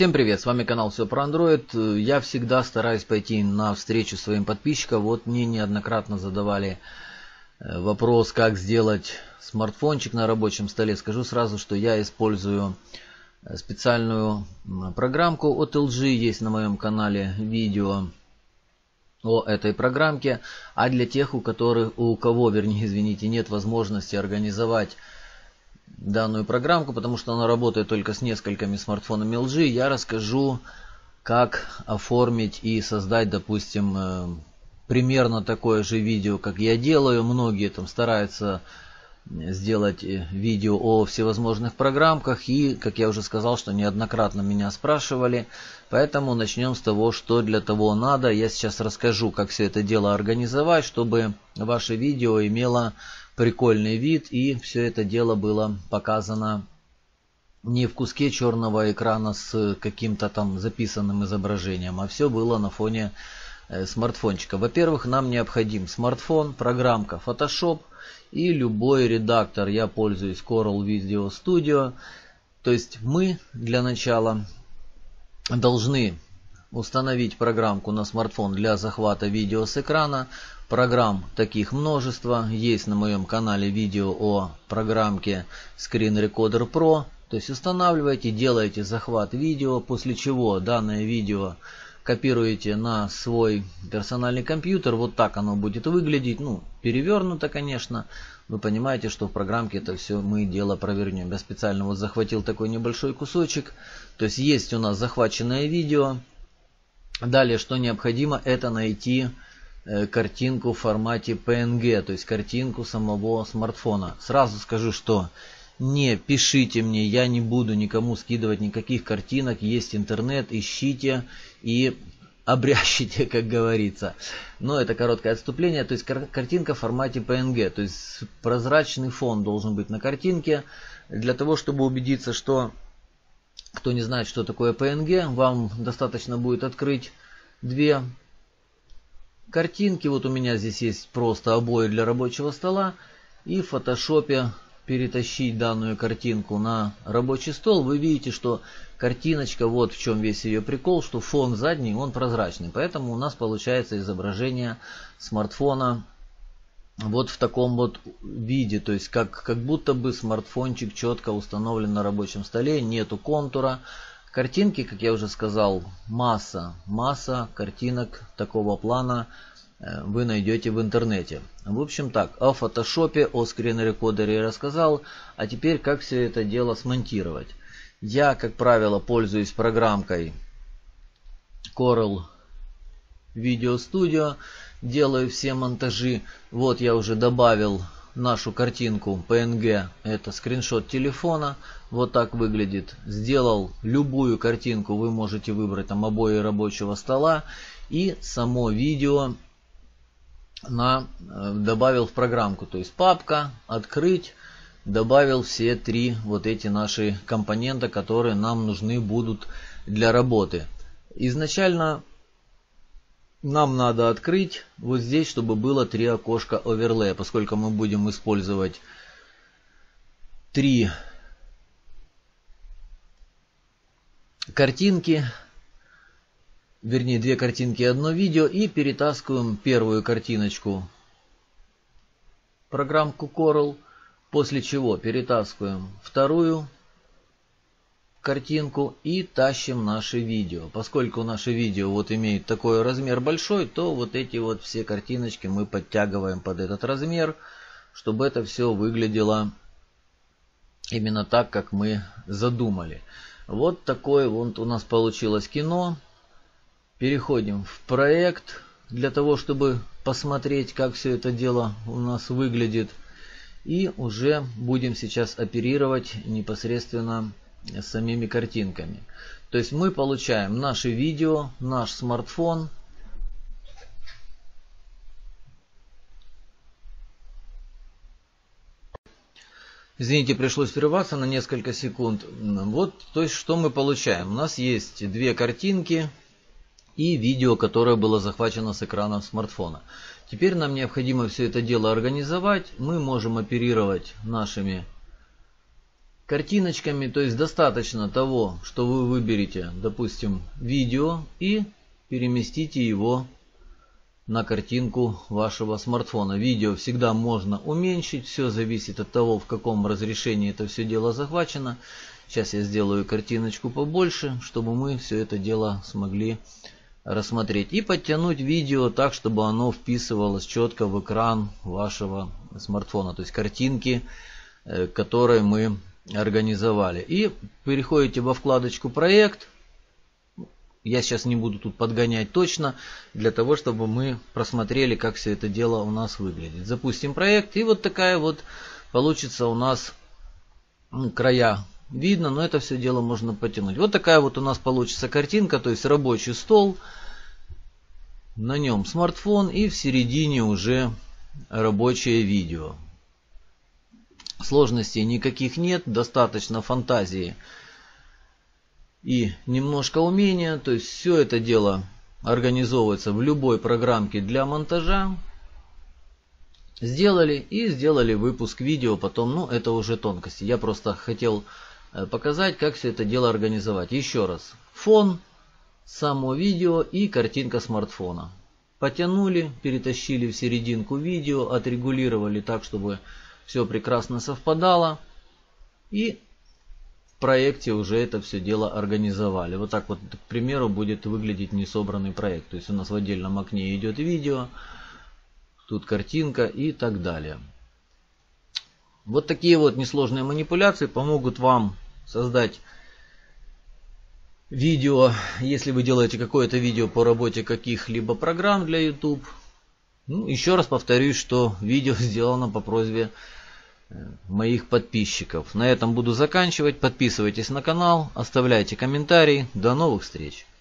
Всем привет, с вами канал Все про Android. Я всегда стараюсь пойти навстречу своим подписчикам. Вот мне неоднократно задавали вопрос, как сделать смартфончик на рабочем столе. Скажу сразу, что я использую специальную программку от LG. Есть на моем канале видео о этой программке. А для тех, у кого нет возможности организовать данную программку, потому что она работает только с несколькими смартфонами LG, я расскажу, как оформить и создать, допустим, примерно такое же видео, как я делаю. Многие там стараются сделать видео о всевозможных программках, и, как я уже сказал, что неоднократно меня спрашивали, поэтому начнем с того, что для того надо. Я сейчас расскажу, как все это дело организовать, чтобы ваше видео имело прикольный вид и все это дело было показано не в куске черного экрана с каким-то там записанным изображением, а все было на фоне смартфончика. Во-первых, нам необходим смартфон, программка Photoshop и любой редактор. Я пользуюсь Corel Video Studio. То есть мы для начала должны установить программку на смартфон для захвата видео с экрана. Программ таких множество. Есть на моем канале видео о программке Screen Recorder Pro. То есть устанавливаете, делаете захват видео, после чего данное видео копируете на свой персональный компьютер. Вот так оно будет выглядеть. Ну, перевернуто, конечно. Вы понимаете, что в программке это все мы дело провернем. Я специально вот захватил такой небольшой кусочек. То есть у нас захваченное видео. Далее, что необходимо, это найти картинку в формате PNG, то есть картинку самого смартфона. Сразу скажу, что не пишите мне, я не буду никому скидывать никаких картинок. Есть интернет, ищите и обрящите, как говорится. Но это короткое отступление. То есть картинка в формате PNG, то есть прозрачный фон должен быть на картинке. Для того, чтобы убедиться, что кто не знает, что такое PNG, вам достаточно будет открыть две картинки. Вот у меня здесь есть просто обои для рабочего стола. И в фотошопе перетащить данную картинку на рабочий стол. Вы видите, что картиночка, вот в чем весь ее прикол, что фон задний, он прозрачный. Поэтому у нас получается изображение смартфона вот в таком вот виде. То есть как будто бы смартфончик четко установлен на рабочем столе. Нету контура. Картинки, как я уже сказал, масса картинок такого плана вы найдете в интернете. В общем так, о фотошопе, о скрин-рекордере я рассказал. А теперь как все это дело смонтировать. Я, как правило, пользуюсь программкой Corel Video Studio. Делаю все монтажи. Вот я уже добавил нашу картинку PNG, это скриншот телефона, вот так выглядит. Сделал любую картинку, вы можете выбрать там обои рабочего стола, и само видео добавил в программку, то есть папка, открыть, добавил все три вот эти наши компонента, которые нам нужны будут для работы. Изначально нам надо открыть вот здесь, чтобы было 3 окошка оверлея, поскольку мы будем использовать 3 картинки, вернее 2 картинки и одно видео, и перетаскиваем первую картиночку в программку Corel, после чего перетаскиваем вторую картинку и тащим наше видео. Поскольку наше видео вот имеет такой размер большой, то вот эти вот все картиночки мы подтягиваем под этот размер, чтобы это все выглядело именно так, как мы задумали. Вот такое вот у нас получилось кино. Переходим в проект для того, чтобы посмотреть, как все это дело у нас выглядит. И уже будем сейчас оперировать непосредственно с самими картинками. То есть мы получаем наше видео, наш смартфон. Извините, пришлось прерваться на несколько секунд. Вот, то есть что мы получаем? У нас есть 2 картинки и видео, которое было захвачено с экрана смартфона. Теперь нам необходимо все это дело организовать. Мы можем оперировать нашими картиночками. То есть достаточно того, что вы выберете, допустим, видео и переместите его на картинку вашего смартфона. Видео всегда можно уменьшить, все зависит от того, в каком разрешении это все дело захвачено. Сейчас я сделаю картиночку побольше, чтобы мы все это дело смогли рассмотреть. И подтянуть видео так, чтобы оно вписывалось четко в экран вашего смартфона. То есть картинки, которые мы организовали. И переходите во вкладочку «Проект». Я сейчас не буду тут подгонять точно, для того, чтобы мы просмотрели, как все это дело у нас выглядит. Запустим проект, и вот такая вот получится у нас, края видно, но это все дело можно потянуть. Вот такая вот у нас получится картинка, то есть рабочий стол, на нем смартфон и в середине уже рабочее видео. Сложностей никаких нет, достаточно фантазии и немножко умения. То есть все это дело организовывается в любой программке для монтажа. Сделали и сделали выпуск видео потом. Ну, это уже тонкости. Я просто хотел показать, как все это дело организовать. Еще раз. Фон, само видео и картинка смартфона. Потянули, перетащили в серединку видео, отрегулировали так, чтобы все прекрасно совпадало. И в проекте уже это все дело организовали. Вот так вот, к примеру, будет выглядеть несобранный проект. То есть у нас в отдельном окне идет видео, тут картинка и так далее. Вот такие вот несложные манипуляции помогут вам создать видео, если вы делаете какое-то видео по работе каких-либо программ для YouTube. Ну, еще раз повторюсь, что видео сделано по просьбе моих подписчиков. На этом буду заканчивать. Подписывайтесь на канал, оставляйте комментарии. До новых встреч!